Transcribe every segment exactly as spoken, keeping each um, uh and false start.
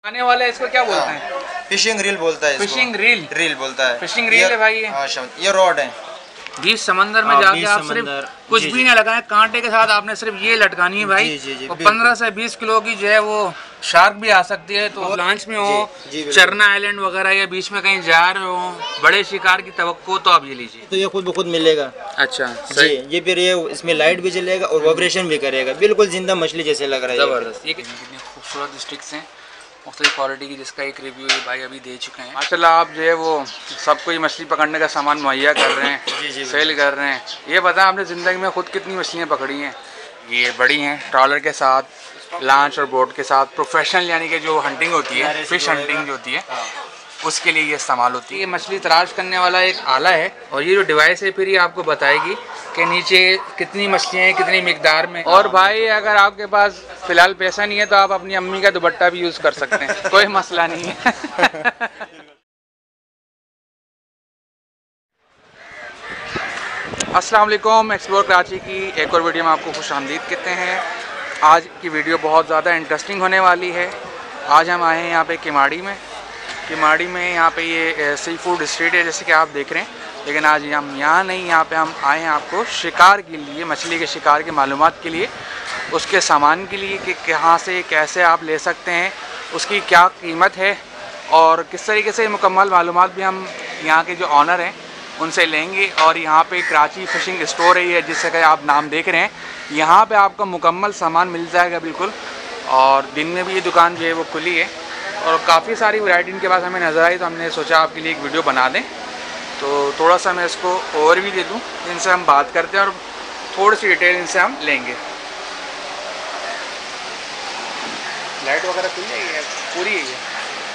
आने वाला है इसको क्या बोलते हैं? फिशिंग रील बोलता है। फिशिंग रील रील बोलता है। फिशिंग रील है भाई ये। हाँ, ये रॉड है। बीच समंदर में जाके आप सिर्फ कुछ भी ना लगाए, कांटे के साथ आपने सिर्फ ये लटकानी है भाई। और पंद्रह से बीस किलो की जो है वो शार्क भी आ सकती है। तो लॉन्च में हो, चरना आइलैंड वगैरह या बीच में कहीं जा रहे हो, बड़े शिकार की तवक्को, तो आप ये लीजिए। तो ये खुद ब खुद मिलेगा। अच्छा जी, ये फिर ये इसमें लाइट भी जलेगा और वाइब्रेशन भी करेगा, बिल्कुल जिंदा मछली जैसे लग रहा है। जबरदस्त। ये कितनी खूबसूरत स्टिक्स हैं मुख्तलिफ क्वालिटी की, जिसका एक रिव्यू ये भाई अभी दे चुके हैं। माशाल्लाह आप जो है वो सबको ये मछली पकड़ने का सामान मुहैया कर रहे हैं, जी जी सेल कर रहे हैं। ये बताएं आपने ज़िंदगी में खुद कितनी मछलियाँ पकड़ी हैं? ये बड़ी हैं ट्रॉलर के साथ, लॉन्च और बोट के साथ। प्रोफेशनल यानी कि जो हंटिंग होती है, फिश हंटिंग जो होती है, उसके लिए ये इस्तेमाल होती है। ये मछली तलाश करने वाला एक आला है और ये जो डिवाइस है फिर ये आपको बताएगी कि नीचे कितनी मछलियाँ हैं, कितनी मिकदार में। और भाई अगर आपके पास फ़िलहाल पैसा नहीं है तो आप अपनी अम्मी का दुपट्टा भी यूज़ कर सकते हैं, कोई मसला नहीं है। अस्सलाम वालेकुम, एक्सप्लोर कराची की एक और वीडियो में आपको खुश आमदीद कहते हैं। आज की वीडियो बहुत ज़्यादा इंटरेस्टिंग होने वाली है। आज हम आए हैं यहाँ पे केमाड़ी में। केमाड़ी में यहाँ पे ये सी फूड स्ट्रीट है जैसे कि आप देख रहे हैं, लेकिन आज हम यहाँ नहीं, यहाँ पे हम आए हैं आपको शिकार के लिए, मछली के शिकार के मालूमात के लिए, उसके सामान के लिए कि कहाँ से कैसे आप ले सकते हैं, उसकी क्या कीमत है और किस तरीके से मुकम्मल मालूमात भी हम यहाँ के जो ऑनर हैं उनसे लेंगे। और यहाँ पे कराची फ़िशिंग स्टोर है ये, जिससे कि आप नाम देख रहे हैं, यहाँ पे आपका मुकम्मल सामान मिल जाएगा बिल्कुल। और दिन में भी ये दुकान जो है वो खुली है और काफ़ी सारी वैरायटी इनके पास हमें नज़र आई, तो हमने सोचा आपके लिए एक वीडियो बना दें। तो थोड़ा सा मैं इसको ओवरव्यू दे दूँ, इनसे हम बात करते हैं और थोड़ी सी डिटेल इनसे हम लेंगे। लाइट वगैरह खुल जाएगी है, पूरी है ये।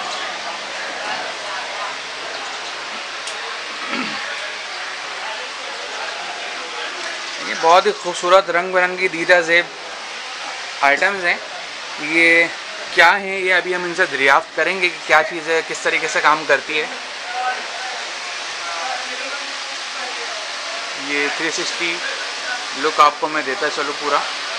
ये बहुत ही खूबसूरत रंग बिरंगी दीदा ज़ेब आइटम्स हैं। ये क्या है ये अभी हम इनसे दरियाफ्त करेंगे कि क्या चीज़ है, किस तरीके से काम करती है। ये थ्री सिक्सटी लुक आपको मैं देता चलो पूरा।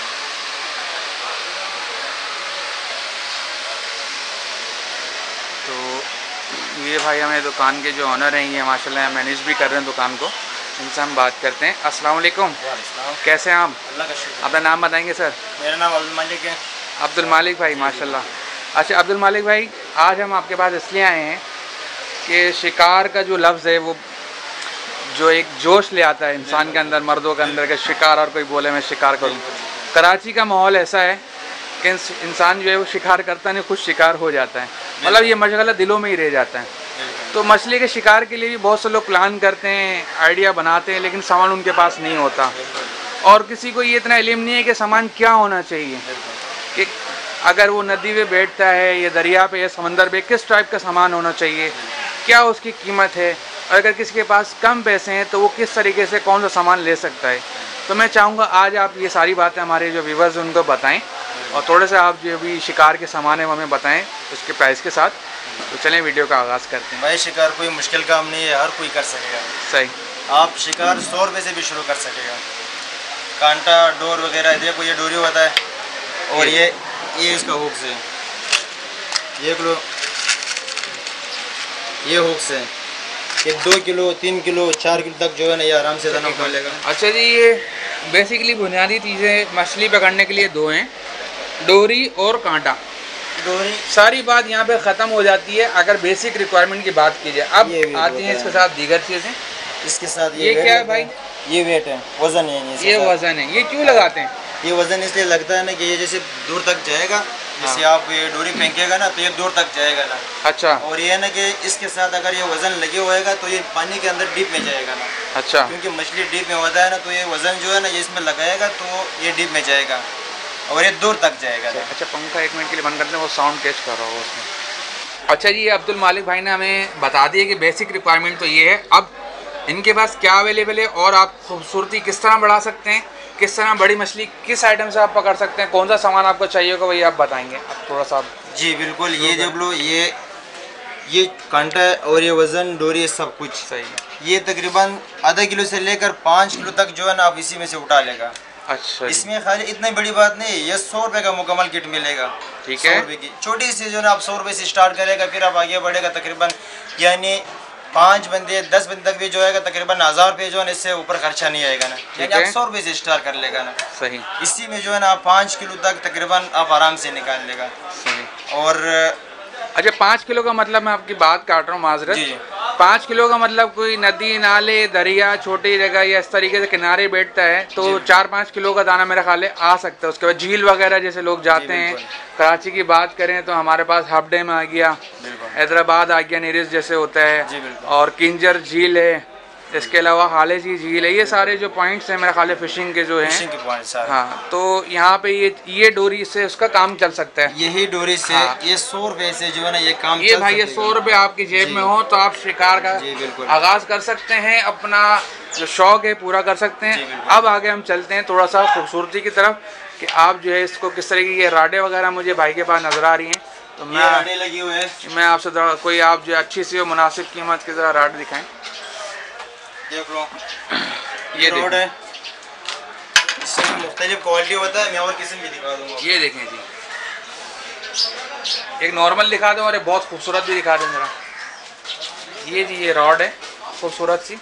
तो ये भाई हमें दुकान के जो ऑनर हैं, ये माशाल्लाह मैनेज भी कर रहे हैं दुकान को, इनसे हम बात करते हैं। अस्सलाम वालेकुम, कैसे हैं आप? अल्लाह का शुक्र। अपना नाम बताएंगे सर? मेरा नाम अब्दुल मालिक है। अब्दुल मालिक भाई, माशाल्लाह। अच्छा अब्दुल मालिक भाई, आज हम आपके पास इसलिए आए हैं कि शिकार का जो लफ्ज़ है वो जो एक जोश ले आता है इंसान के अंदर, मर्दों के अंदर, के शिकार, और कोई बोले मैं शिकार करूं। कराची का माहौल ऐसा है कि इंसान जो है वो शिकार करता नहीं, खुद शिकार हो जाता है, मतलब ये मशगला दिलों में ही रह जाता है। तो मछली के शिकार के लिए भी बहुत से लोग प्लान करते हैं, आइडिया बनाते हैं, लेकिन सामान उनके पास नहीं होता। और किसी को ये इतना इल्म नहीं है कि सामान क्या होना चाहिए, कि अगर वो नदी में बैठता है या दरिया पे या समंदर पे किस टाइप का सामान होना चाहिए, क्या उसकी कीमत है, और अगर किसी के पास कम पैसे हैं तो वो किस तरीके से कौन सा सामान ले सकता है। तो मैं चाहूँगा आज आप ये सारी बातें हमारे जो व्यूवर्स हैं उनको बताएं और थोड़े से आप जो भी शिकार के सामान है वो हमें बताएं उसके प्राइस के साथ। तो चलें वीडियो का आगाज़ करते हैं। भाई शिकार कोई मुश्किल काम नहीं है, हर कोई कर सकेगा। सही। आप शिकार सौ रुपये से भी शुरू कर सकेगा। कांटा, डोर वगैरह, देखो ये डोरी होता है और ये ये इसका हुक से, ये लो, ये हुक से ये दो किलो तीन किलो चार किलो तक जो है ना ये आराम से दाना खोलेगा। अच्छा जी, ये बेसिकली बुनियादी चीज़ें मछली पकड़ने के लिए दो हैं, डोरी और कांटा। डोरी सारी बात यहाँ पे ख़त्म हो जाती है अगर बेसिक रिक्वायरमेंट की बात की जाए। अब आती हैं इसके साथ दीगर चीज़ें। इसके साथ ये, ये क्या है भाई? ये वेट है, वज़न है। ये वज़न है। ये क्यों लगाते हैं? ये वज़न इसलिए लगता है ना कि ये जैसे दूर तक जाएगा, जैसे आप ये डोरी फेंकेगा ना तो ये दूर तक जाएगा ना। अच्छा। और ये ना कि इसके साथ अगर ये वज़न लगे होएगा तो ये पानी के अंदर डीप में जाएगा ना। अच्छा। क्योंकि मछली डीप में होता है ना, तो ये वज़न जो है ना ये इसमें लगाएगा तो ये डीप में जाएगा और ये दूर तक जाएगा। अच्छा, पंखा एक मिनट के लिए बंद करते हैं, वो साउंड कैच कर रहा होगा उसमें। अच्छा जी, अब्दुल मालिक भाई ने हमें बता दिया कि बेसिक रिक्वायरमेंट तो ये है। अब इनके पास क्या अवेलेबल है और आप खूबसूरती किस तरह बढ़ा सकते हैं, किस तरह बड़ी मछली किस आइटम से आप पकड़ सकते हैं, कौन सा सामान आपको चाहिए होगा वही आप बताएंगे। अब थोड़ा सा। जी बिल्कुल, ये जब लो ये ये कांटा और ये वज़न, डोरी, सब कुछ सही है। ये तकरीबन आधा किलो से लेकर पाँच किलो तक जो है ना आप इसी में से उठा लेगा। अच्छा, इसमें खाली इतनी बड़ी बात नहीं, ये सौ रुपए का मुकम्मल किट मिलेगा। ठीक है, सौ रुपए की छोटी सी जो है आप सौ रुपए से स्टार्ट करेगा, फिर आप आगे बढ़ेगा तकरीबन यानी पाँच बंदे दस बंदे तक भी जो है तकरीबन हज़ार रुपये जो है इससे ऊपर खर्चा नहीं आएगा ना, यानी आप सौ रुपये से स्टार्ट कर लेगा ना। सही। इसी में जो है ना आप पाँच किलो तक तकरीबन आप आराम से निकाल लेगा। सही। और अच्छा, पाँच किलो का मतलब मैं आपकी बात काट रहा हूँ, माजरत। पाँच किलो का मतलब कोई नदी नाले दरिया छोटी जगह या इस तरीके से किनारे बैठता है तो चार पाँच किलो का दाना मेरा ख्याल है आ सकता है। उसके बाद झील वगैरह जैसे लोग जाते हैं, कराची की बात करें तो हमारे पास हाफ डैम आ गया, हैदराबाद आ गया, नीरिस जैसे होता है, और किंजर झील है, इसके अलावा हाले जी झील है। ये सारे जो पॉइंट्स हैं मेरा ख्याल है फिशिंग के जो हैं, फिशिंग के पॉइंट्स। हाँ, तो यहाँ पे ये ये डोरी से उसका काम चल सकता है। यही डोरी से हाँ। ये सौ रुपए से जो है ना ये काम ये भाई ये सौ रुपए आपकी जेब में हो तो आप शिकार का आगाज कर सकते हैं, अपना जो शौक है पूरा कर सकते हैं। अब आगे हम चलते हैं थोड़ा सा खूबसूरती की तरफ कि आप जो है इसको किस तरीके की राडे वगैरह मुझे भाई के पास नजर आ रही हैं, तो मैं राडे लगी हुई है, मैं आपसे कोई आप जो अच्छी सी मुनासिब कीमत की जरा राड दिखाएं। देख लो ये रोड है, इसमें मुख्तलिफ क्वालिटी होता है, मैं और किस्म भी दिखा दूंगा। ये देखें जी, एक नॉर्मल दिखा दूँ और एक बहुत खूबसूरत भी दिखा दूँ जरा। ये जी ये रॉड है खूबसूरत सी,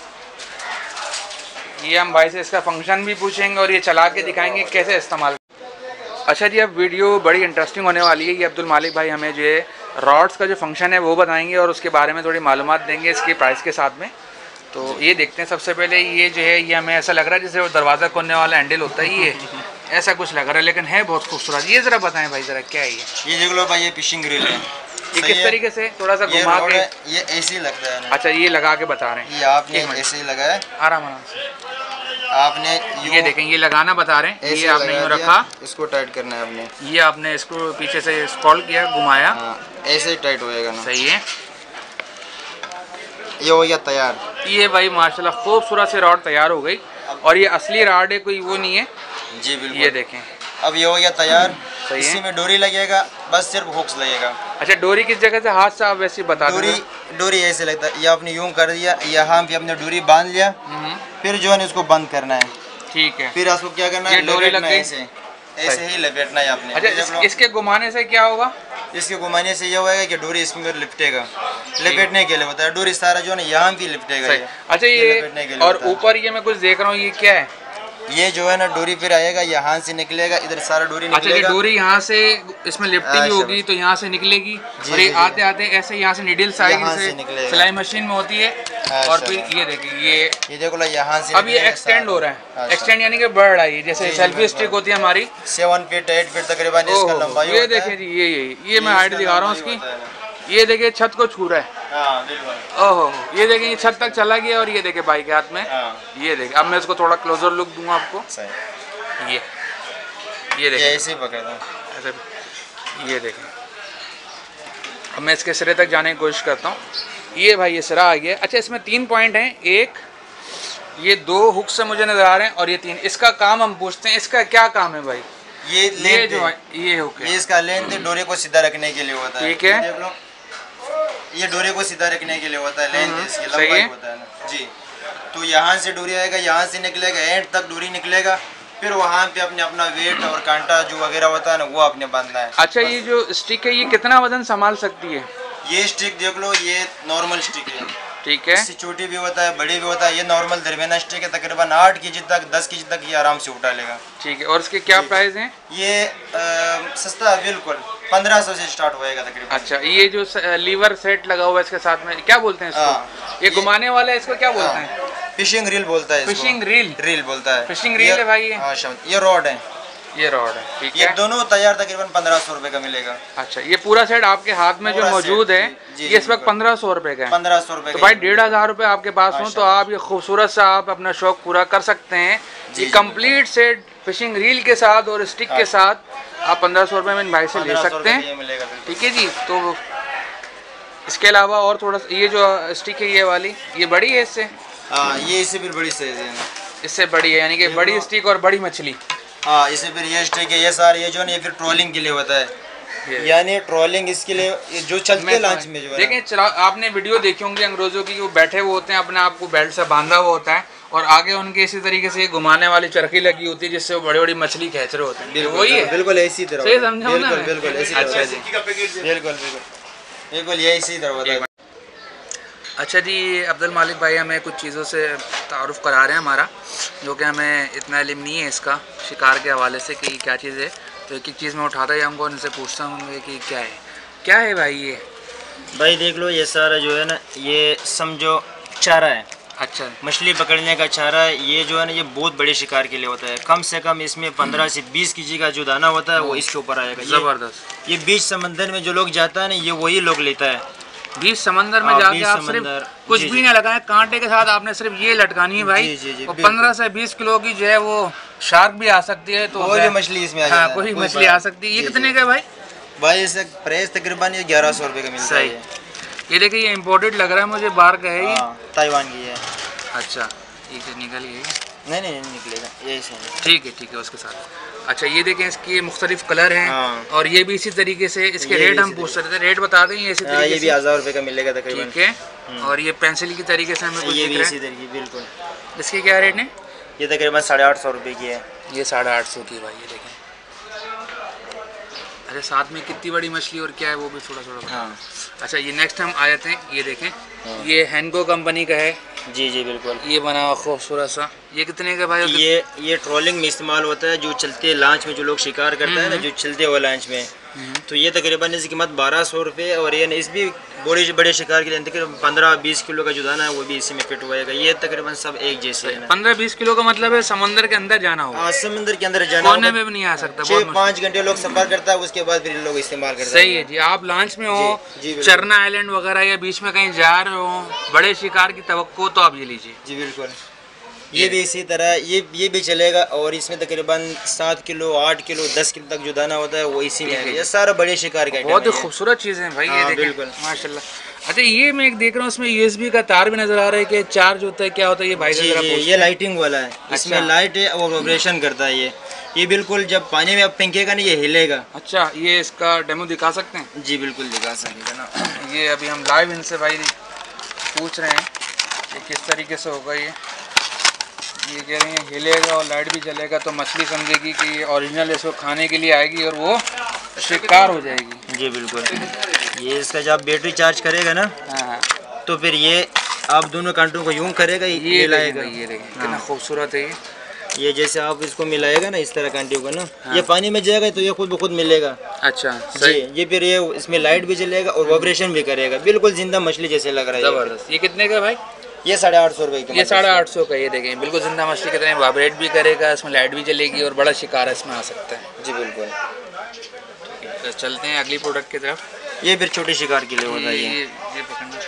ये हम भाई से इसका फंक्शन भी पूछेंगे और ये चला के दिखाएंगे कैसे इस्तेमाल। अच्छा जी, अब वीडियो बड़ी इंटरेस्टिंग होने वाली है। ये अब्दुल मालिक भाई हमें जो है रॉड्स का जो फंक्शन है वो बताएंगे और उसके बारे में थोड़ी मालूमात देंगे इसके प्राइस के साथ में। तो ये देखते हैं। सबसे पहले ये जो है ये हमें ऐसा लग रहा है जैसे वो दरवाज़ा खोलने वाला हैंडल होता है, ये ऐसा कुछ लग रहा है, लेकिन है बहुत खूबसूरत। ये ज़रा बताएं भाई ज़रा क्या है ये? ये देख लो भाई, ये फिशिंग ग्रिल है। ये किस तरीके से थोड़ा सा घुमा के? ये ऐसे ही लगता है। अच्छा, ये लगा के बता रहे हैं, ये आपने ऐसे ही लगाया आराम आराम से, आपने ये देखें ये लगाना बता रहे हैं। ये आपने यूँ रखा, इसको टाइट करना है आपने, ये आपने इसको पीछे से स्क्रॉल किया, घुमाया, ऐसे ही टाइट होएगा ना। सही है, ये हो गया तैयार। ये भाई माशाल्लाह खूबसूरत से रॉड तैयार हो गई और ये असली रॉड है, कोई वो नहीं है। जी बिल्कुल, ये देखें अब ये हो गया तैयार। इसी में डोरी लगेगा, बस सिर्फ हुक्स लगेगा। अच्छा, डोरी किस जगह से? हाथ से आप वैसे बता डोरी डोरी ऐसे लगता है, ये आपने यूं कर दिया, यहाँ पे आपने डोरी बांध लिया, फिर जो है इसको बंद करना है। ठीक है, फिर आपको क्या करना है, डोरी लगना है ऐसे ऐसे ही लपेटना है आपने। अच्छा, इस, इसके घुमाने से क्या होगा? इसके घुमाने से ये होगा कि डोरी इसमें लिपटेगा, लपेटने के लिए होता है। डोरी सारा जो है ना यहाँ भी लिपटेगा। अच्छा, ये और ऊपर ये मैं कुछ देख रहा हूँ, ये क्या है? ये जो है ना डोरी फिर आएगा, यहाँ से निकलेगा, इधर सारा डोरी निकलेगा। अच्छा, डोरी यहाँ से इसमें लिपटी भी होगी तो यहाँ से निकलेगी, और ये आते आते ऐसे यहाँ से निडल्स आएगी, सिलाई मशीन में होती है, और फिर ये देखिए ये ये देखो यहाँ से अब ये एक्सटेंड हो रहा है। एक्सटेंड यानी कि बढ़ रहा है, जैसे सेल्फी स्टिक होती है हमारी, सेवन फीट एट फीट तकरीबन इसका लंबाई। ये देखें जी, ये ये ये मैं हाइट दिखा रहा हूँ उसकी, ये देखिए छत को छू रहा है। ओहो, ये देखें ये छत तक चला गया, और ये देखें भाई के हाथ में, ये देखें। अब मैं इसको थोड़ा क्लोजर लुक दूंगा आपको। ये ये देखें, ऐसे ही पकड़ ऐसे, ये देखें। अब मैं इसके सिरे तक जाने की कोशिश करता हूँ। ये भाई ये सिरा आ गया। अच्छा, इसमें तीन पॉइंट हैं, एक ये दो हुक से मुझे नजर आ रहे हैं, और ये तीन। इसका काम हम पूछते हैं, इसका क्या काम है भाई? ये ये जो ये हुक है, ये इसका लेंथ डोरे को सीधा रखने के लिए होता है। ठीक है, ये डोरे को सीधा रखने के लिए होता है, लेंथ इसकी लंबाई होता है ना जी। तो यहाँ से डोरी आएगा, यहाँ से निकलेगा, एंड तक डोरी निकलेगा, फिर वहाँ पे अपने अपना वेट और कांटा जो वगैरह होता है ना वो आपने बांधना है। अच्छा, ये जो स्टिक है ये कितना वजन संभाल सकती है? ये स्टिक देख लो, ये नॉर्मल स्टिक है। ठीक है, इससे छोटी भी होता है, बड़ी भी होता है। ये नॉर्मल दरमियाना स्टिक है, तकरीबन आठ के जी तक दस के जी तक ये आराम से उठा लेगा। ठीक है, और इसके क्या प्राइस हैं? ये आ, सस्ता है बिल्कुल, पंद्रह सौ से स्टार्ट होएगा तकरीबन। अच्छा, ये जो लीवर सेट लगा हुआ है इसके साथ में, क्या बोलते हैं इसको? ये घुमाने वाला है, इसको क्या बोलते हैं? फिशिंग रील बोलता है। फिशिंग रील रील बोलता है। फिशिंग रील है भाई। हाँ, ये रॉड है, ये रॉड है। ठीक है, ये दोनों तैयार तकरीबन पंद्रह सौ रुपए का मिलेगा। अच्छा, ये पूरा सेट आपके हाथ में जो मौजूद है ये इस वक्त पंद्रह सौ रुपए का है। पंद्रह सौ रुपए तो भाई डेढ़ हजार रुपए आपके पास हो तो आप ये खूबसूरत सा आप अपना शौक पूरा कर सकते हैं। ये कंप्लीट सेट फिशिंग रील के साथ और स्टिक के साथ आप पंद्रह सौ रुपए में भाई से ले सकते हैं। ठीक है जी। तो इसके अलावा और थोड़ा सा ये जो स्टिक है ये वाली, ये बड़ी है इससे? हाँ, ये इससे फिर बड़ी साइज है, इससे बड़ी है, यानी कि बड़ी स्टिक और बड़ी मछली। हाँ, इससे फिर ये स्टिक है, ये सारे ये जो है ये फिर ट्रोलिंग के लिए होता है, यानी ट्रोलिंग इसके लिए जो चलते लॉन्च में जो है। देखें, आपने वीडियो देखी होंगी अंग्रेजों की, वो बैठे हुए होते हैं, अपने आप को बेल्ट से बांधा हुआ होता है और आगे उनके इसी तरीके से घुमाने वाली चरखी लगी होती है जिससे वो बड़ी बड़ी मछली खींच रहे होते हैं। वही है बिल्कुल इसी तरह। सही समझा ना? बिल्कुल बिल्कुल इसी अच्छा जी, बिल्कुल बिल्कुल बिल्कुल ये इसी तरह होता है। अच्छा जी, अब्दुल मालिक भाई हमें कुछ चीज़ों से तारुफ़ करा रहे हैं हमारा, जो कि हमें इतना इल्म नहीं है इसका शिकार के हवाले से कि क्या चीज़ है। तो एक एक चीज़ में उठाता ही हमको उनसे पूछता हूँ कि क्या है क्या है भाई ये। भाई देख लो, ये सारा जो है ना, ये समझो चारा है। अच्छा, मछली पकड़ने का चारा है। ये जो है ना, ये बहुत बड़े शिकार के लिए होता है। कम से कम इसमें पंद्रह से बीस केजी का जो दाना होता है वो इसके ऊपर आएगा। ज़बरदस्त। ये बीच समंदर में जो लोग जाता है ना, ये वही लोग लेता है। बीच समंदर में जाके आप सिर्फ कुछ भी नहीं लगाए, कांटे के साथ आपने सिर्फ ये लटकानी है भाई। और पंद्रह से बीस किलो की जो है वो शार्क भी आ सकती है, तो कोई मछली इसमें आ हाँ, कोई मछली आ सकती है। ये कितने का भाई? भाई इसका प्राइस तकरीबन ये ग्यारह सौ रुपये का मिलता है। ये देखिए, ये इम्पोर्टेड लग रहा है मुझे, बाहर का है ये? ताइवान की है। अच्छा, ये निकल गई? नहीं नहीं नहीं निकलेगा, यही सही। ठीक है ठीक है, उसके साथ। अच्छा, ये देखें, इसके मुख्तलिफ कलर हैं। हाँ। और ये भी इसी तरीके से। इसके रेट हम पूछ रहे थे, रेट बता दें। ये इसी तरीके ये भी हज़ार रुपये का मिलेगा तकरीबन। ठीक है। और ये पेंसिल की तरीके से हमें कुछ ये दिख भी रहा इसी तरीके, बिल्कुल। इसके क्या रेट है? ये तकरीबन साढ़े आठ सौ रुपये की है। ये साढ़े आठ सौ की भाई, ये देखें। अच्छा, साथ में कितनी बड़ी मछली और क्या है वो भी थोड़ा थोड़ा। हाँ। अच्छा, ये नेक्स्ट हम आए थे, ये देखें। हाँ। ये हैंको कंपनी का है। जी जी बिल्कुल। ये बना हुआ खूबसूरत सा। ये कितने का भाई? ये ये ट्रोलिंग में इस्तेमाल होता है, जो चलते लॉन्च में जो लोग शिकार करता है ना, जो चलते हुए लॉन्च में, तो ये तकरीबन इसकी कीमत बारह सौ रुपये। और ये इस भी बड़े बड़े शिकार के लिए तकरीबन पंद्रह बीस किलो का जो दाना है वो भी इसी में फिट होएगा। ये तकरीबन सब एक जैसे है। पंद्रह बीस किलो का मतलब है समंदर के अंदर जाना होगा। हाँ, समंदर के अंदर जाना, कोने में भी नहीं आ सकता। छः पाँच घंटे लोग सफर करता है, उसके बाद फिर लोग इस्तेमाल करते हैं। सही है जी। आप लॉन्च में हो, चरना आइलैंड वगैरह या बीच में कहीं जा रहे हो, बड़े शिकार की तवक्को, तो आप ये लीजिए। जी बिल्कुल। ये भी इसी तरह ये ये भी चलेगा। और इसमें तकरीबन सात किलो आठ किलो दस किलो तक जो दाना होता है वो इसी में है। ये सारा बड़े शिकार का बहुत ही खूबसूरत चीज़ है भाई। ये देखें माशाल्लाह। अच्छा, ये मैं एक देख रहा हूँ, इसमें यूएसबी का तार भी नजर आ रहा है कि चार्ज होता है, क्या होता है ये भाई? जी जी, ये लाइटिंग वाला है। इसमें लाइट है और वाइब्रेशन करता है। ये ये बिल्कुल जब पानी में अब फेंकेगा ना, ये हिलेगा। अच्छा, ये इसका डेमो दिखा सकते हैं? जी बिल्कुल दिखा सकते ना। ये अभी हम लाइव इनसे भाई पूछ रहे हैं कि किस तरीके से होगा ये। ये कह रहे हैं हिलेगा और लाइट भी जलेगा, तो मछली समझेगी कि ओरिजिनल इसको खाने के लिए आएगी और वो शिकार हो जाएगी। जी बिल्कुल। ये इसका जब बैटरी चार्ज करेगा ना, हाँ, तो फिर ये आप दोनों कांटों को यूं करेगा, ये मिलाएगा। ये देखिए कितना खूबसूरत है ये। ये जैसे आप इसको मिलाएगा ना, इस तरह कांटियों को ना, हाँ, ये पानी में जाएगा तो ये खुद ब खुद मिलेगा। अच्छा सही। ये फिर ये इसमें लाइट भी जलेगा और वाइब्रेशन भी करेगा, बिल्कुल जिंदा मछली जैसे लग रहा है। जबरदस्त। ये कितने का भाई? ये साढ़े आठ सौ रुपये की। ये साढ़े आठ सौ का। ये देखें, बिल्कुल जिंदा मछली कितने वाइब्रेट भी करेगा, इसमें लाइट भी जलेगी और बड़ा शिकार इसमें आ सकता है। जी बिल्कुल। तो चलते हैं अगली प्रोडक्ट की तरफ। ये फिर छोटे शिकार के लिए होता है। ये ये पकड़ना।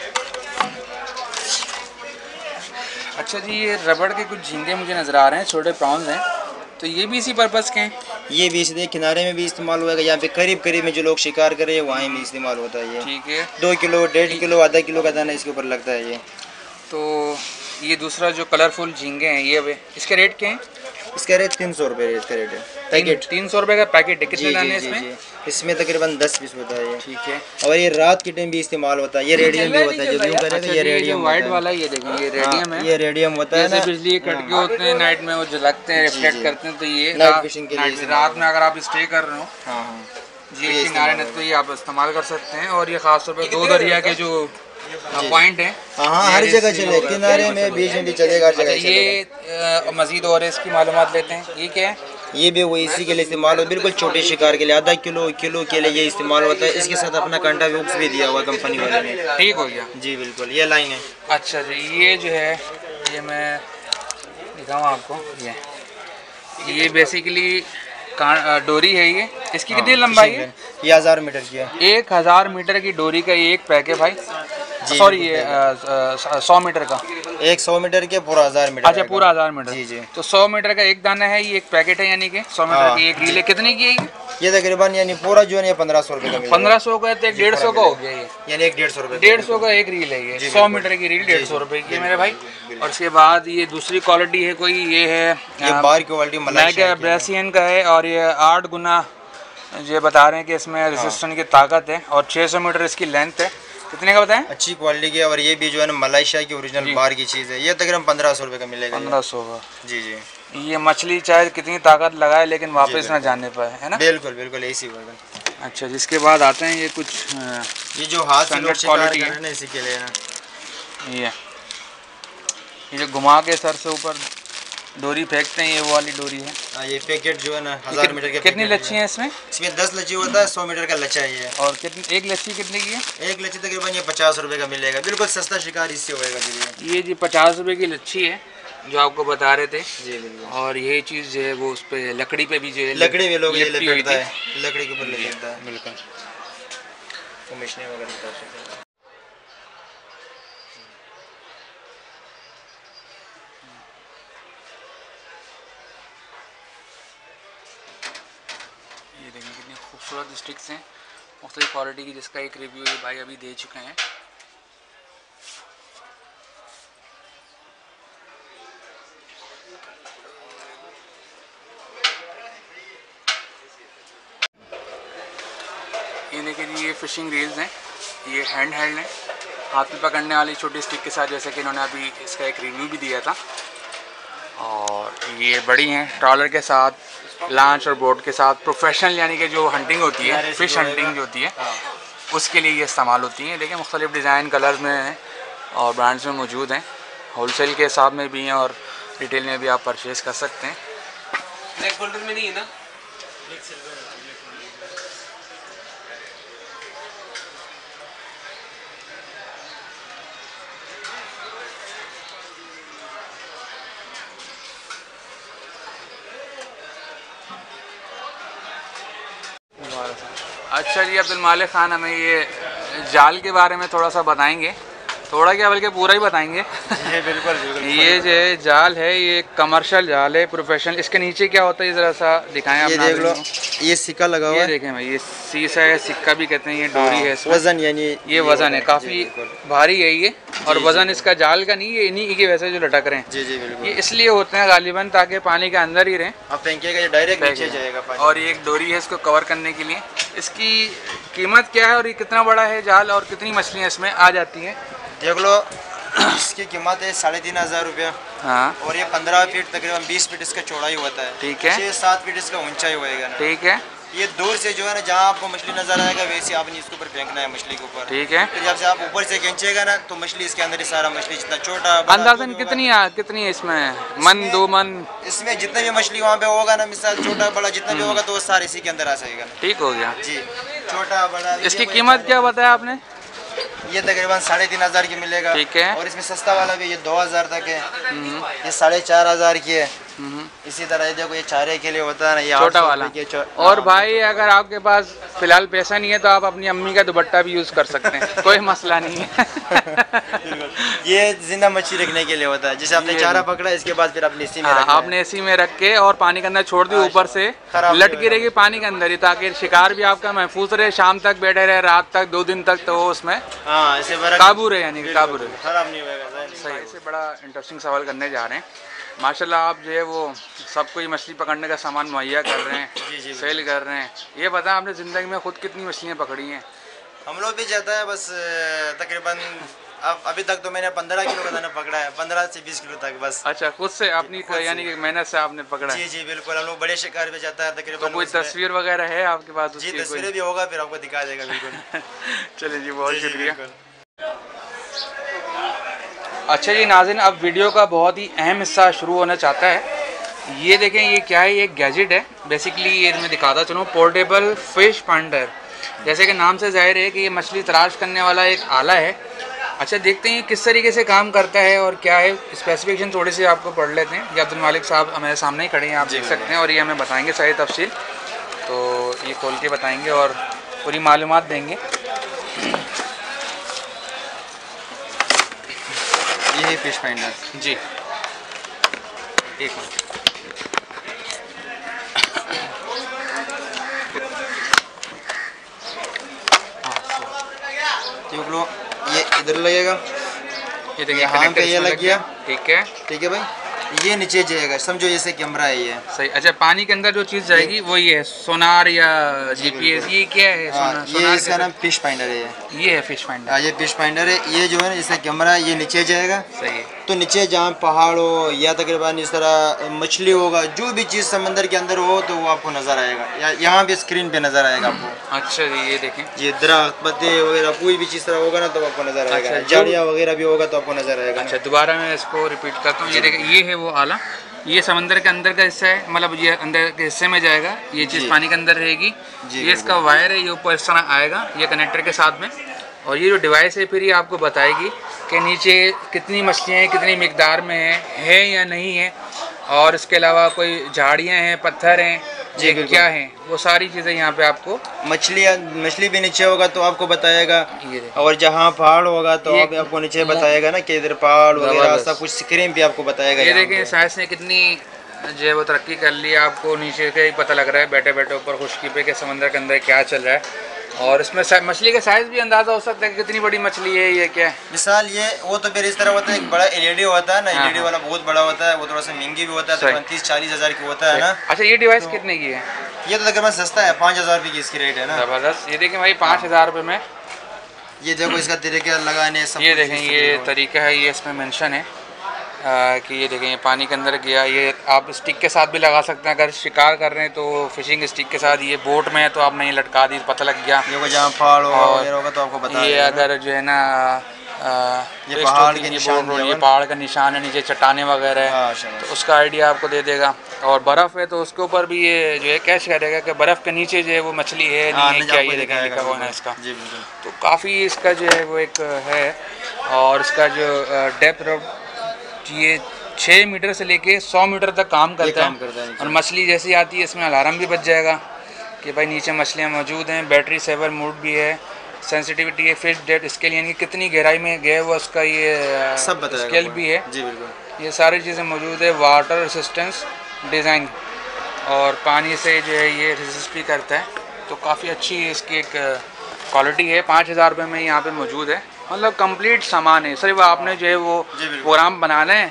अच्छा जी, ये रबड़ के कुछ झींगे मुझे नज़र आ रहे हैं, छोटे प्रॉन्स हैं, तो ये भी इसी पर्पज़ के हैं? ये भी इसी किनारे में भी इस्तेमाल होगा, यहाँ पे करीब करीब में जो लोग शिकार करे वहीं भी इस्तेमाल होता है ये। ठीक है। दो किलो डेढ़ किलो आधा किलो का दाना इसके ऊपर लगता है ये। तो ये दूसरा जो कलरफुल झींगे हैं, ये इसके रेट क्या हैं? इसका रेट तीन सौ रुपये इसका रेट है। पैकेट तीन सौ रुपये का पैकेट है। कितने दाने इसमें? इसमें तकरीबन दस पीस होता है ये। ठीक है। और ये रात के टाइम भी इस्तेमाल होता है। ये रेडियम भी होता है, जो यूं करेगा ये रेडियम वाइट वाला। ये देखें, ये रेडियम है। ये रेडियम होता है ना, बिजली कटके होते हैं नाइट में, वो जलते हैं, रिफ्लेक्ट करते हैं, तो ये नाइट फिशिंग के लिए रात में अगर आप स्टे कर रहे हो, हाँ हाँ, ये किनारे तो ये आप इस्तेमाल कर सकते हैं। और ये खास तौर पर दो दरिया के जो पॉइंट है, हाँ, हर जगह चले, किनारे में बीच में भी चलेगा, हर जगह। ये मजीद और इसकी मालूमात लेते हैं। ये क्या है? ये भी वही इसी के लिए इस्तेमाल होता है, बिल्कुल छोटे शिकार के लिए, आधा किलो किलो के लिए ये इस्तेमाल होता है। इसके साथ अपना कांटा बॉक्स भी दिया हुआ कंपनी वाले ने। ठीक हो गया। जी बिल्कुल, ये लाइन है। अच्छा जी, ये जो है, ये मैं दिखाऊँ आपको, ये ये बेसिकली डोरी है। ये इसकी कितनी लंबाई है? ये हज़ार मीटर की है। एक हज़ार मीटर की डोरी का ये एक पैक है भाई। सॉरी, ये सौ मीटर का, एक सौ मीटर के पूरा हज़ार मीटर। अच्छा, पूरा हज़ार मीटर। जी जी। तो सौ मीटर का एक दाना है, ये एक पैकेट है, यानी कि सौ मीटर की एक रील है। कितने की है ये? तकरीबन यानी पूरा जो है पंद्रह सौ रुपये का। पंद्रह सौ का, तो डेढ़ सौ का हो गया ये, यानी एक डेढ़ सौ रुपये डेढ़ सौ का एक रील है ये। सौ मीटर की रील डेढ़ सौ रुपये की है मेरे भाई। और उसके बाद ये दूसरी क्वालिटी है कोई, ये है बार क्वालिटी मलाइका ब्रेसियन का है, और ये आठ गुना ये बता रहे हैं कि इसमें रेजिस्टेंस की ताकत है, और छः सौ मीटर इसकी लेंथ है। कितने का बताएं? अच्छी क्वालिटी की, और ये भी जो है ना मलेशिया की ओरिजिनल बाहर की चीज़ है। ये तकरीबन पंद्रह सौ रुपये का मिलेगा। पंद्रह सौ का? जी जी। ये मछली चाहे कितनी ताकत लगाए लेकिन वापस ना जाने पाए, है ना? बिल्कुल बिल्कुल ऐसी होगा। अच्छा, जिसके बाद आते हैं ये कुछ ये जो हाथ से लोग शिकार कर रहे हैं ना, इसी के लिए ना ये ये जो घुमा के सर से ऊपर डोरी फेंकते हैं, ये वो वाली डोरी है। आ, ये पैकेट जो है ना हजार मीटर के। कितनी लच्छी है इसमें? इसमें दस लच्छी होता है, सौ मीटर का लच्छा है ये। और कितनी एक लच्छी कितने की है? एक लच्छी तकरीबन ये पचास रुपए का मिलेगा, बिल्कुल सस्ता शिकार इससे होएगा जी। ये जी पचास रुपए की लच्छी है जो आपको बता रहे थे जी। बिल्कुल। और ये चीज़ जो है वो उस पर लकड़ी पे भी जो है, लकड़ी में लोग ये लपेटता है, लकड़ी के ऊपर लपेटता है। बिल्कुल। कमिश्ने वगैरह। ये देखिए कितनी खूबसूरत स्टिक्स हैं मुख्तलिफ क्वालिटी की, जिसका एक रिव्यू ये भाई अभी दे चुके हैं। ये देखिए जी, ये फिशिंग रील्स हैं, ये हैंड हेल्ड हैं, हाथ में पकड़ने वाली छोटी स्टिक के साथ, जैसे कि इन्होंने अभी इसका एक रिव्यू भी दिया था। और ये बड़ी हैं ट्रॉलर के साथ, लॉन्च और बोट के साथ, प्रोफेशनल यानी कि जो हंटिंग होती है, फ़िश हंटिंग जो होती है उसके लिए ये इस्तेमाल होती हैं। देखिए मुख्तलिफ़ डिज़ाइन कलर्स में हैं और ब्रांड्स में मौजूद हैं, होलसेल के हिसाब में भी हैं और रिटेल में भी आप परचेज़ कर सकते हैं। ब्लैक गोल्डन में नहीं है ना? अच्छा जी, अब्दुल मालिक ख़ान हमें ये जाल के बारे में थोड़ा सा बताएंगे, थोड़ा क्या बल्कि पूरा ही बताएंगे। जी बिल्कुल बिल्कुल। ये जो जाल है ये कमर्शियल जाल है, प्रोफेशनल। इसके नीचे क्या होता है ज़रा सा दिखाएं आप? ये देख लो, ये सिक्का लगा हुआ है। ये देखें भाई, ये सीसा है, सिक्का भी कहते हैं, ये डोरी है इसमें। वजन यानी ये वजन है, काफ़ी भारी है ये। और वजन इसका जाल का नहीं, ये इन्हीं की वजह से जो लटक रहे हैं। जी जी बिल्कुल। ये इसलिए होते हैं गालिबन ताकि पानी के अंदर ही रहें। आप फेंकेगा ये डायरेक्ट नीचे जाएगा पानी। और ये एक डोरी है इसको कवर करने के लिए। इसकी कीमत क्या है और ये कितना बड़ा है जाल और कितनी मछलियाँ इसमें आ जाती हैं? देख लो, इसकी कीमत है साढ़े तीन हज़ार रुपया। हाँ। और ये पंद्रह फीट तकरीबन बीस फीट इसका चौड़ाई होता है। ठीक है। छः सात फीट इसका ऊंचाई होएगा ना। ठीक है। ये दूर से जो है ना, जहाँ आपको मछली नजर आएगा वैसे आपने इसके ऊपर फेंकना है मछली के ऊपर। ठीक है। फिर जब से आप ऊपर से खींचेगा ना तो मछली इसके अंदर ही सारा मछली जितना छोटा अंदाजन कितनी आ, कितनी है इसमें? मन दो मन? इसमें जितने भी मछली वहाँ पे होगा ना, मिसाल छोटा बड़ा जितना भी होगा तो वो सारे इसी के अंदर आ जाएगा। ठीक हो गया जी। छोटा बड़ा। इसकी कीमत क्या बताया आपने? ये तकरीबन साढ़े तीन हज़ार की मिलेगा। ठीक है। और इसमें सस्ता वाला भी, ये दो हज़ार तक है, ये साढ़े चार हज़ार की है। इसी तरह ये देखो, ये चारे के लिए होता है ना, ये छोटा वाला। और भाई अगर आपके पास फिलहाल पैसा नहीं है तो आप अपनी अम्मी का दुपट्टा भी यूज़ कर सकते हैं, कोई मसला नहीं है। ये जिंदा मछली रखने के लिए होता है। जैसे आपने चारा पकड़ा, इसके बाद फिर अपनी इसी में हाँ, आपने इसी में रख के और पानी के अंदर छोड़ दी, ऊपर से लटकी रहेगी पानी के अंदर ही, ताकि शिकार भी आपका महफूज रहे, शाम तक बैठे रहे, रात तक, दो दिन तक, तो वो उसमें हाँ ऐसे काबू रहे, यानी कि काबू रहे, खराब नहीं होगा। सही से बड़ा इंटरेस्टिंग सवाल करने जा रहे हैं। माशाल्लाह आप जो है वो सबको ही मछली पकड़ने का सामान मुहैया कर रहे हैं, जी जी सेल कर रहे हैं। ये बताएं आपने ज़िंदगी में खुद कितनी मछलियाँ पकड़ी हैं? हम लोग भी जाता है बस तकरीबन अब अभी तक तो मैंने पंद्रह किलो का दाना पकड़ा है, पंद्रह से बीस किलो तक बस। अच्छा, खुद से अपनी यानी कि मेहनत से आपने पकड़ा? जी जी बिल्कुल। हम लोग बड़े शिकार पे जाता है तकरीबन। तो कोई तस्वीर वगैरह है आपके पास? जी तस्वीरें भी होगा, फिर आपको दिखा देगा बिल्कुल। चलिए जी, बहुत शुक्रिया। अच्छा जी नाज़रीन, अब वीडियो का बहुत ही अहम हिस्सा शुरू होना चाहता है। ये देखें, ये क्या है? ये एक गैजेट है बेसिकली। ये मैं दिखाता चलूँ, पोर्टेबल फिश फाइंडर। जैसे कि नाम से जाहिर है कि ये मछली तलाश करने वाला एक आला है। अच्छा, देखते हैं किस तरीके से काम करता है और क्या है स्पेसिफिकेशन, थोड़ी सी आपको पढ़ लेते हैं। ये अब्दुल मालिक साहब हमारे सामने ही खड़े हैं, आप देख सकते हैं, और ये हमें बताएंगे सारी तफसील। तो ये खोल के बताएंगे और पूरी मालूमात देंगे। ये है फिश फाइंडर जी। एक मिनट, देख लो, ये इधर लगेगा, ये देखिए यहाँ पे ये लग गया। ठीक है। ठीक है भाई, ये नीचे जाएगा, समझो जैसे कैमरा है ये। सही। अच्छा, पानी के अंदर जो चीज़ जाएगी वो ये है सोनार या जीपीएस, ये क्या है? हाँ, सोनार, ये सोनार इसका नाम फिश फाइंडर है। ये है फिश फाइंडर। हाँ, ये फिश फाइंडर है। ये जो है ना जैसे कैमरा है, ये नीचे जाएगा। सही है। तो नीचे जहाँ पहाड़ हो या तकरीबन इस तरह मछली होगा, जो भी चीज़ समंदर के अंदर हो तो वो आपको नज़र आएगा, या यहाँ पे स्क्रीन पे नज़र आएगा आपको। अच्छा जी, ये देखें, ये दरख्त पत्ते वगैरह कोई भी चीज़ तरह होगा ना तो आपको नज़र आएगा। अच्छा, झाड़ियाँ वगैरह भी होगा तो आपको नज़र आएगा। अच्छा, दोबारा मैं इसको रिपीट करता हूँ। ये देखें, ये है वो आला, ये समंदर के अंदर का हिस्सा है, मतलब ये अंदर के हिस्से में जाएगा, ये चीज़ पानी के अंदर रहेगी। ये इसका वायर है, ये ऊपर इस तरह आएगा ये कनेक्टर के साथ में, और ये जो डिवाइस है फिर ये आपको बताएगी कि नीचे कितनी मछलियाँ हैं, कितनी मिकदार में है, है या नहीं है, और इसके अलावा कोई झाड़ियाँ हैं, पत्थर हैं, ये क्या है, वो सारी चीज़ें यहाँ पे आपको। मछलियाँ मछली भी नीचे होगा तो आपको बताएगा, और जहाँ पहाड़ होगा तो आप, आपको नीचे बताएगा ना कि इधर पहाड़ वगैरह सब कुछ स्क्रीन पे आपको बताएगा। ये देखें, साइंस ने कितनी जो है वो तरक्की कर ली, आपको नीचे का ही पता लग रहा है बैठे बैठे ऊपर खुशकी पे कि समंदर के अंदर क्या चल रहा है, और इसमें मछली का साइज़ भी अंदाज़ा हो सकता है कि कितनी बड़ी मछली है, ये क्या है। मिसाल ये वो तो फिर इस तरह होता है, एक बड़ा एलईडी होता है ना, एलईडी वाला बहुत बड़ा होता है, वो थोड़ा सा महंगी भी होता है, तकरीबन तीस चालीस हज़ार की होता है ना। अच्छा, ये डिवाइस तो, कितने की है? ये तो तकरीबन सस्ता है, पाँच हज़ार रुपये की इसकी रेट है ना। ज़बरदस्त। ये देखें भाई, पाँच हज़ार रुपये में। ये देखो इसका तरीका लगाने सब, ये देखें ये तरीका है, ये इसमें मेंशन है आ, कि ये देखें ये पानी के अंदर गया, ये आप स्टिक के साथ भी लगा सकते हैं, अगर शिकार कर रहे हैं तो फिशिंग स्टिक के साथ। ये बोट में है तो आपने ये लटका दी, पता लग गया। ये जहाँ पहाड़ होगा तो आपको बता, ये अगर जो है ना आ, ये पहाड़ के निशान, ये पहाड़ का निशान है, नीचे चट्टाने वगैरह है, तो उसका आइडिया आपको दे देगा। और बर्फ़ है तो उसके ऊपर भी ये जो है कैच करेगा कि बर्फ़ के नीचे जो है वो मछली है नहीं है, क्या ये देखें लिखा हुआ है इसका। तो काफ़ी इसका जो है वो एक है, और इसका जो डेप्थ ये छः मीटर से लेके सौ मीटर तक काम करता है, करता है। और मछली जैसी आती है इसमें अलार्म भी बज जाएगा कि भाई नीचे मछलियाँ मौजूद हैं। बैटरी सेवर मोड भी है, सेंसिटिविटी है, फिश डेप्थ स्केल यानी कितनी गहराई में गए वो उसका ये सब स्केल भी है। जी बिल्कुल, ये सारी चीज़ें मौजूद है। वाटर रेसिस्टेंस डिज़ाइन, और पानी से जो है ये रेसिस्ट भी करता है, तो काफ़ी अच्छी इसकी एक क्वालिटी है। पाँच हज़ार रुपये में यहाँ पे मौजूद है, मतलब कंप्लीट सामान है। सिर्फ आपने जो है वो प्रोग्राम बनाना है,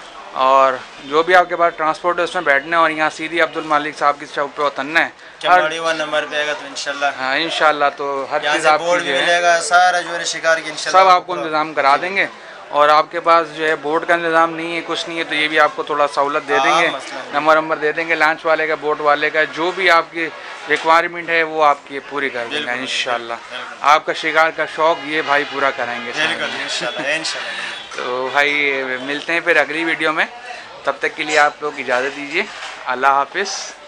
और जो भी आपके पास ट्रांसपोर्ट है उसमें बैठना है, और यहाँ सीधी अब्दुल मालिक साहब की शॉप पे उतरना है। केमारी वन नंबर पे आएगा तो इंशाल्लाह, हाँ इंशाल्लाह, तो हर चीज़ आपको मिलेगा, सारा जो है शिकार की इंशाल्लाह सब आपको इंतज़ाम करा देंगे। और आपके पास जो है बोट का इंतज़ाम नहीं है, कुछ नहीं है, तो ये भी आपको थोड़ा सहूलत दे देंगे, नंबर नंबर दे देंगे लॉन्च वाले का, बोट वाले का, जो भी आपकी रिक्वायरमेंट है वो आपकी पूरी कर देंगे इंशाल्लाह। आपका शिकार का शौक़ ये भाई पूरा कराएंगे इंशाल्लाह। तो भाई मिलते हैं फिर अगली वीडियो में, तब तक के लिए आप लोग इजाज़त दीजिए। अल्लाह हाफिज़।